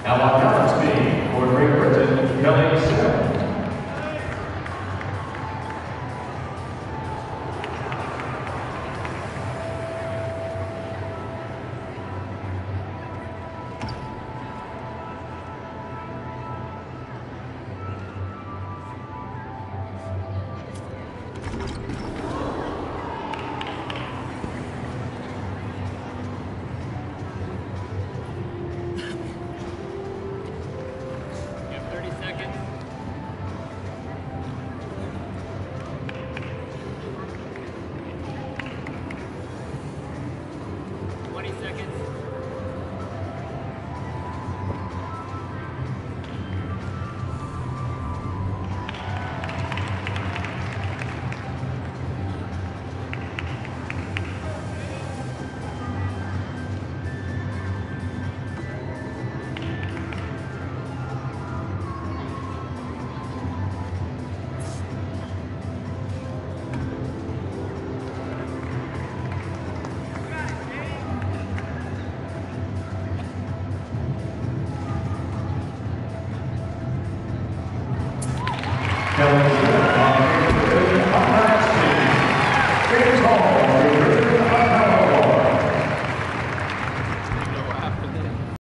Now on balance beam for Great Britain, Kelly Simmons. Kelly Simmons on Great Britain, on balance beam. James Hall.